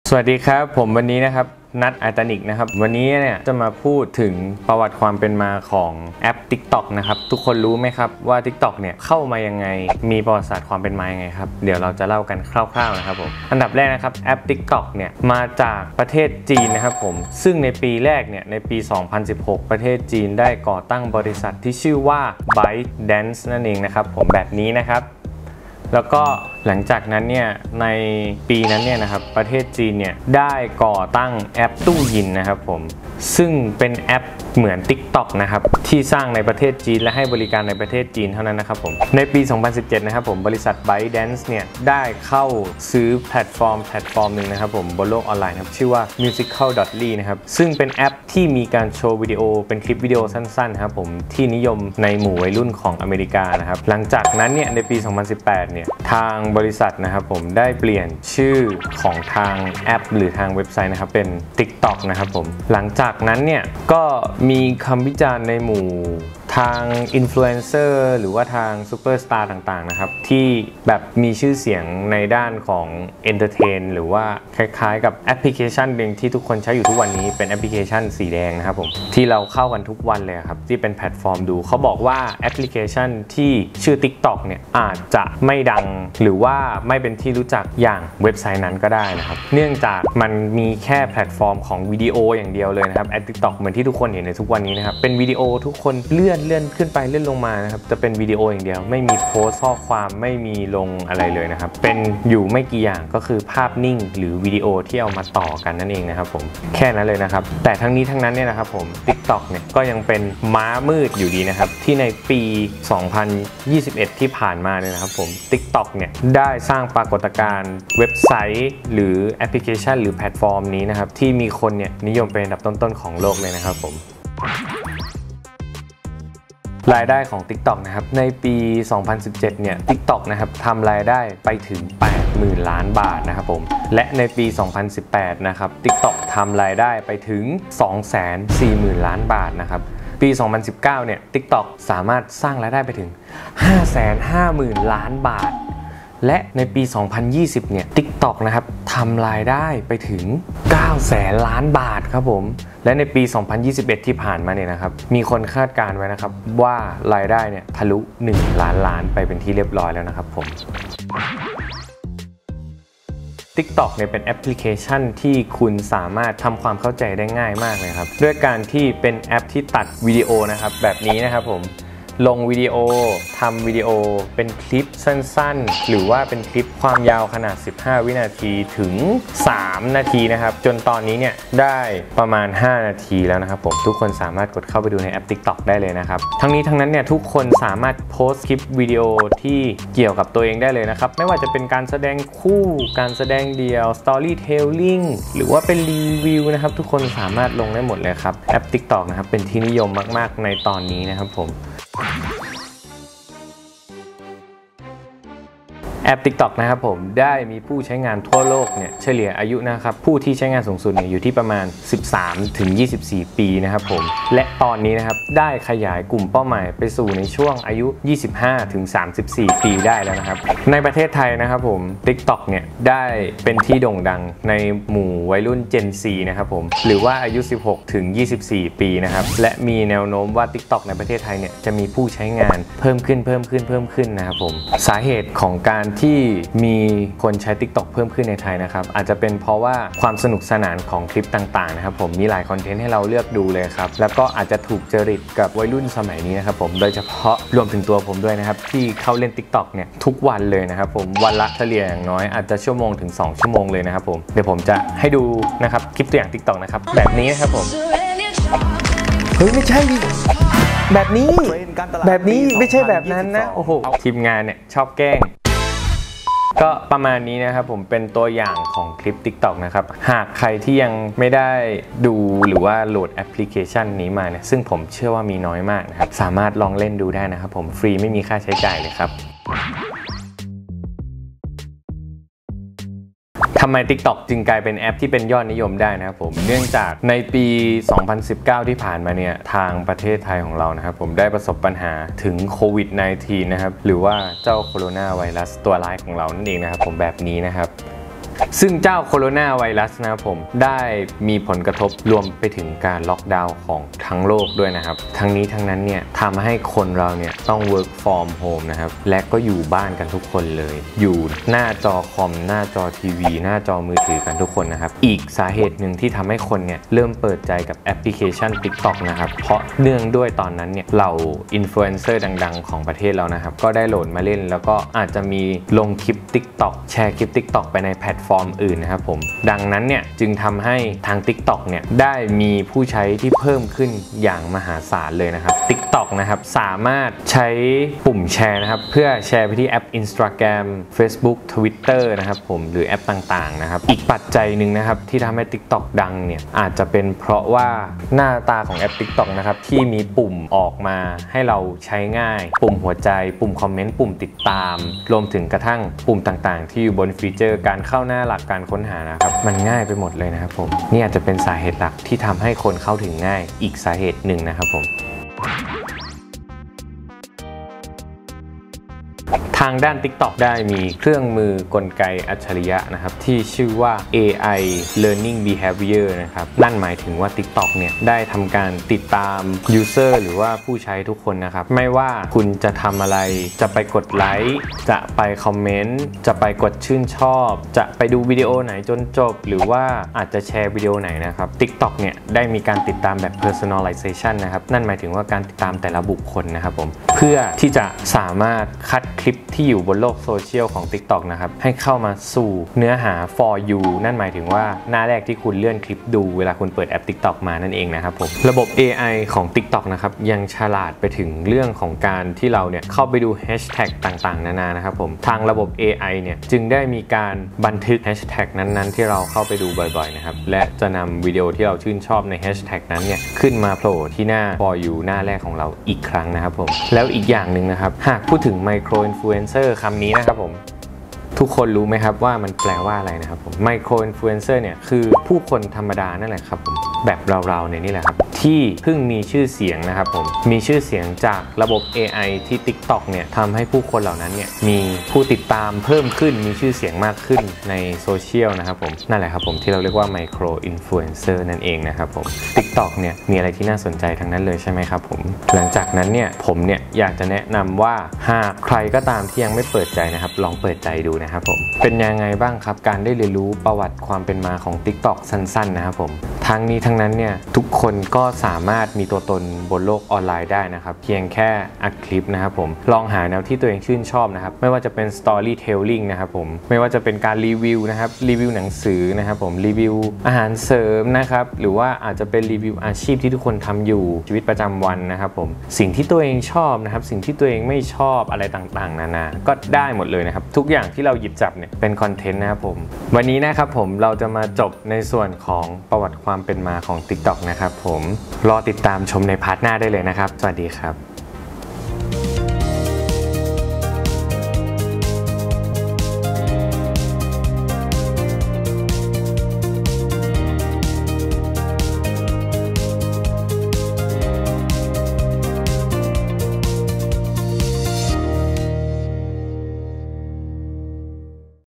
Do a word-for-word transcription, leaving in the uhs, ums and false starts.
สวัสดีครับผมวันนี้นะครับนัทอัตนิกนะครับวันนี้เนี่ยจะมาพูดถึงประวัติความเป็นมาของแอป TikTok นะครับทุกคนรู้ไหมครับว่า TikTok เนี่ยเข้ามายังไงมีประวัติศาสตร์ความเป็นมายังไงครับเดี๋ยวเราจะเล่ากันคร่าวๆนะครับผมอันดับแรกนะครับแอป TikTok เนี่ยมาจากประเทศจีนนะครับผมซึ่งในปีแรกเนี่ยในปีสองพันสิบหกประเทศจีนได้ก่อตั้งบริษัทที่ชื่อว่า ByteDance นั่นเองนะครับผมแบบนี้นะครับแล้วก็หลังจากนั้นเนี่ยในปีนั้นเนี่ยนะครับประเทศจีนเนี่ยได้ก่อตั้งแอปตู้ยินนะครับผมซึ่งเป็นแอปเหมือน TikTok นะครับที่สร้างในประเทศจีนและให้บริการในประเทศจีนเท่านั้นนะครับผมในปีสองพันสิบเจ็ดนะครับผมบริษัท ByteDance เนี่ยได้เข้าซื้อแพลตฟอร์มแพลตฟอร์มหนึ่งนะครับผมบนโลกออนไลน์ครับชื่อว่า musical dot ly นะครับซึ่งเป็นแอปที่มีการโชว์วิดีโอเป็นคลิปวิดีโอสั้นๆครับผมที่นิยมในหมู่วัยรุ่นของอเมริกานะครับหลังจากนั้นเนี่ยในปีสองพันสิบแปดเนี่ยทางบริษัทนะครับผมได้เปลี่ยนชื่อของทางแอปหรือทางเว็บไซต์นะครับเป็น TikTok นะครับผมหลังจากนั้นเนี่ยก็มีคำวิจารณ์ในหมู่ทางอินฟลูเอนเซอร์หรือว่าทางซูเปอร์สตาร์ต่างๆนะครับที่แบบมีชื่อเสียงในด้านของเอนเตอร์เทนหรือว่าคล้ายๆกับแอปพลิเคชันหนึ่งที่ทุกคนใช้อยู่ทุกวันนี้เป็นแอปพลิเคชันสีแดงนะครับผมที่เราเข้ากันทุกวันเลยครับที่เป็นแพลตฟอร์มดูเขาบอกว่าแอปพลิเคชันที่ชื่อ TikTok เนี่ยอาจจะไม่ดังหรือว่าไม่เป็นที่รู้จักอย่างเว็บไซต์นั้นก็ได้นะครับเนื่องจากมันมีแค่แพลตฟอร์มของวิดีโออย่างเดียวเลยนะครับแอป TikTok เหมือนที่ทุกคนเห็นในทุกวันนี้นะครับเป็นวิดีโอทุกคนเลื่อนเลื่อนขึ้นไปเลื่อนลงมานะครับจะเป็นวิดีโออย่างเดียวไม่มีโพสต์ข้อความไม่มีลงอะไรเลยนะครับเป็นอยู่ไม่กี่อย่างก็คือภาพนิ่งหรือวิดีโอที่เอามาต่อกันนั่นเองนะครับผมแค่นั้นเลยนะครับแต่ทั้งนี้ทั้งนั้นเนี่ยนะครับผม TikTok เนี่ยก็ยังเป็นม้ามืดอยู่ดีนะครับที่ในปีสองพันยี่สิบเอ็ดที่ผ่านมาเนี่ยนะครับผม TikTok เนี่ยได้สร้างปรากฏการณ์เว็บไซต์หรือแอปพลิเคชันหรือแพลตฟอร์มนี้นะครับที่มีคนเนี่ยนิยมเป็นอันดับต้นๆของโลกเลยนะครับผมรายได้ของ TikTok นะครับในปีสองพันสิบเจ็ดเนี่ย TikTok นะครับทำรายได้ไปถึง แปดหมื่น ล้านบาทนะครับผมและในปีสองพันสิบแปดนะครับ TikTok ทำรายได้ไปถึง สองแสนสี่หมื่น ล้านบาทนะครับปีสองพันสิบเก้าเนี่ย TikTok สามารถสร้างรายได้ไปถึง ห้าแสนห้าหมื่น ล้านบาทและในปีสองพันยี่สิบเนี่ย TikTok นะครับทำรายได้ไปถึง เก้าแสน ล้านบาทครับผมและในปีสองพันยี่สิบเอ็ดที่ผ่านมาเนี่ยนะครับมีคนคาดการณ์ไว้นะครับว่ารายได้เนี่ยทะลุหนึ่งล้านล้านไปเป็นที่เรียบร้อยแล้วนะครับผม TikTok เนี่ยเป็นแอปพลิเคชันที่คุณสามารถทำความเข้าใจได้ง่ายมากเลยครับด้วยการที่เป็นแอปที่ตัดวิดีโอนะครับแบบนี้นะครับผมลงวิดีโอทำวิดีโอเป็นคลิปสั้นๆหรือว่าเป็นคลิปความยาวขนาดสิบห้าวินาทีถึงสามนาทีนะครับจนตอนนี้เนี่ยได้ประมาณห้านาทีแล้วนะครับผมทุกคนสามารถกดเข้าไปดูในแอป TikTok ได้เลยนะครับทั้งนี้ทั้งนั้นเนี่ยทุกคนสามารถโพสต์คลิปวิดีโอที่เกี่ยวกับตัวเองได้เลยนะครับไม่ว่าจะเป็นการแสดงคู่การแสดงเดี่ยว Storytelling หรือว่าเป็นรีวิวนะครับทุกคนสามารถลงได้หมดเลยครับแอป TikTok นะครับเป็นที่นิยมมากๆในตอนนี้นะครับผมแอป TikTok นะครับผมได้มีผู้ใช้งานทั่วโลกเนี่ยเฉลี่ยอายุนะครับผู้ที่ใช้งานสูงสุดเนี่ยอยู่ที่ประมาณ สิบสามถึงยี่สิบสี่ ปีนะครับผมและตอนนี้นะครับได้ขยายกลุ่มเป้าหมายไปสู่ในช่วงอายุ ยี่สิบห้าถึงสามสิบสี่ ปีได้แล้วนะครับในประเทศไทยนะครับผม TikTok เนี่ยได้เป็นที่โด่งดังในหมู่วัยรุ่น Gen Z นะครับผมหรือว่าอายุ สิบหกถึงยี่สิบสี่ ปีนะครับและมีแนวโน้มว่า TikTok ในประเทศไทยเนี่ยจะมีผู้ใช้งานเพิ่มขึ้นเพิ่มขึ้นเพิ่มขึ้นนะครับผมสาเหตุของการที่มีคนใช้ TikTok เพิ่มขึ้นในไทยนะครับอาจจะเป็นเพราะว่าความสนุกสนานของคลิปต่างๆนะครับผมมีหลายคอนเทนต์ให้เราเลือกดูเลยครับแล้วก็อาจจะถูกจริตกับวัยรุ่นสมัยนี้นะครับผมโดยเฉพาะรวมถึงตัวผมด้วยนะครับที่เข้าเล่น TikTok เนี่ยทุกวันเลยนะครับผมวันละเฉลี่ยอย่างน้อยอาจจะชั่วโมงถึงสองชั่วโมงเลยนะครับผมเดี๋ยวผมจะให้ดูนะครับคลิปตัวอย่าง TikTok นะครับแบบนี้นะครับผมเฮ้ยไม่ใช่แบบนี้แบบนี้ไม่ใช่แบบนั้นนะโอ้โหทีมงานเนี่ยชอบแกล้งก็ประมาณนี้นะครับผมเป็นตัวอย่างของคลิป TikTok นะครับหากใครที่ยังไม่ได้ดูหรือว่าโหลดแอปพลิเคชันนี้มาเนี่ยซึ่งผมเชื่อว่ามีน้อยมากนะครับสามารถลองเล่นดูได้นะครับผมฟรีไม่มีค่าใช้จ่ายเลยครับทำไม TikTok จึงกลายเป็นแอปที่เป็นยอดนิยมได้นะครับผมเนื่องจากในปีสองพันสิบเก้าที่ผ่านมาเนี่ยทางประเทศไทยของเรานะครับผมได้ประสบปัญหาถึงโควิด สิบเก้า นะครับหรือว่าเจ้าโคโรนาไวรัสตัวร้ายของเรานั่นเองนะครับผมแบบนี้นะครับซึ่งเจ้าโคโรนาไวรัสนะครับผมได้มีผลกระทบรวมไปถึงการล็อกดาวน์ของทั้งโลกด้วยนะครับทั้งนี้ทั้งนั้นเนี่ยทำให้คนเราเนี่ยต้อง work from home นะครับและก็อยู่บ้านกันทุกคนเลยอยู่หน้าจอคอมหน้าจอทีวีหน้าจอมือถือกันทุกคนนะครับอีกสาเหตุหนึ่งที่ทำให้คนเนี่ยเริ่มเปิดใจกับแอปพลิเคชัน TikTok นะครับเพราะเนื่องด้วยตอนนั้นเนี่ยเหล่าอินฟลูเอนเซอร์ดังๆของประเทศเรานะครับก็ได้โหลดมาเล่นแล้วก็อาจจะมีลงคลิป TikTok แชร์คลิป TikTok ไปในแพลตฟอร์มอื่นนะครับผมดังนั้นเนี่ยจึงทำให้ทาง TikTok เนี่ยได้มีผู้ใช้ที่เพิ่มขึ้นอย่างมหาศาลเลยนะครับ TikTok นะครับสามารถใช้ปุ่มแชร์นะครับเพื่อแชร์ไปที่แอป Instagram Facebook Twitter นะครับผมหรือแอปต่างๆนะครับอีกปัจจัยหนึ่งนะครับที่ทำให้ TikTok ดังเนี่ยอาจจะเป็นเพราะว่าหน้าตาของแอป TikTok นะครับที่มีปุ่มออกมาให้เราใช้ง่ายปุ่มหัวใจปุ่มคอมเมนต์ปุ่มติดตามรวมถึงกระทั่งปุ่มต่างๆที่อยู่บนฟีเจอร์การเข้าหน้าหลักการค้นหานะครับมันง่ายไปหมดเลยนะครับผมนี่อาจจะเป็นสาเหตุหลักที่ทำให้คนเข้าถึงง่ายอีกสาเหตุหนึ่งนะครับผมทางด้าน TikTok ได้มีเครื่องมือกลไกอัจฉริยะนะครับที่ชื่อว่า เอ ไอ Learning Behavior นะครับนั่นหมายถึงว่า TikTok เนี่ยได้ทำการติดตาม User หรือว่าผู้ใช้ทุกคนนะครับไม่ว่าคุณจะทำอะไรจะไปกดไลค์จะไปคอมเมนต์จะไปกดชื่นชอบจะไปดูวิดีโอไหนจนจบหรือว่าอาจจะแชร์วิดีโอไหนนะครับ TikTok เนี่ยได้มีการติดตามแบบ Personalization นะครับนั่นหมายถึงว่าการติดตามแต่ละบุคคลนะครับผมเพื่อที่จะสามารถคัดคลิปที่อยู่บนโลกโซเชียลของ TikTok นะครับให้เข้ามาสู่เนื้อหา for you นั่นหมายถึงว่าหน้าแรกที่คุณเลื่อนคลิปดูเวลาคุณเปิดแอป TikTok มานั่นเองนะครับผมระบบ เอ ไอ ของ TikTok นะครับยังฉลาดไปถึงเรื่องของการที่เราเนี่ยเข้าไปดูแฮชแท็กต่างๆนานานะครับผมทางระบบ เอ ไอ เนี่ยจึงได้มีการบันทึกแฮชแท็กนั้นๆที่เราเข้าไปดูบ่อยๆนะครับและจะนำวิดีโอที่เราชื่นชอบในแฮชแท็กนั้นเนี่ยขึ้นมาโผล่ที่หน้า for you หน้าแรกของเราอีกครั้งนะครับผมแล้วอีกอย่างหนึ่งนะครับหากพูดถึง micro influencer คำนี้นะครับผมทุกคนรู้ไหมครับว่ามันแปลว่าอะไรนะครับผมไมโครอินฟลูเอนเซอร์เนี่ยคือผู้คนธรรมดานั่นแหละครับผมแบบเราๆเนี่ยนี่แหละครับที่เพิ่งมีชื่อเสียงนะครับผมมีชื่อเสียงจากระบบ เอ ไอ ที่ TikTok เนี่ยทำให้ผู้คนเหล่านั้นเนี่ยมีผู้ติดตามเพิ่มขึ้นมีชื่อเสียงมากขึ้นในโซเชียลนะครับผมนั่นแหละครับผมที่เราเรียกว่าไมโครอินฟลูเอนเซอร์นั่นเองนะครับผม TikTok เนี่ยมีอะไรที่น่าสนใจทั้งนั้นเลยใช่ไหมครับผมหลังจากนั้นเนี่ยผมเนี่ยอยากจะแนะนำว่าหากใครก็ตามที่ยังไม่เปิดใจนะครับลองเปิดใจดูนะครับผมเป็นยังไงบ้างครับการได้เรียนรู้ประวัติความเป็นมาของ TikTok สั้นๆนะครับผมทั้งนี้ทั้งนั้นเนี่ยทุกคนก็สามารถมีตัวตนบนโลกออนไลน์ได้นะครับเพียงแค่อัดคลิปนะครับผมลองหาแนวที่ตัวเองชื่นชอบนะครับไม่ว่าจะเป็น Storytelling นะครับผมไม่ว่าจะเป็นการรีวิวนะครับรีวิวหนังสือนะครับผมรีวิวอาหารเสริมนะครับหรือว่าอาจจะเป็นรีวิวอาชีพที่ทุกคนทำอยู่ชีวิตประจำวันนะครับผมสิ่งที่ตัวเองชอบนะครับสิ่งที่ตัวเองไม่ชอบอะไรต่างๆนานาก็ได้หมดเลยนะครับทุกอย่างที่เราหยิบจับเนี่ยเป็นคอนเทนต์นะครับผมวันนี้นะครับผมเราจะมาจบในส่วนของประวัติความเป็นมาของ TikTok นะครับผมรอติดตามชมในพาร์ทหน้าได้เลยนะครับสวัสดีครับ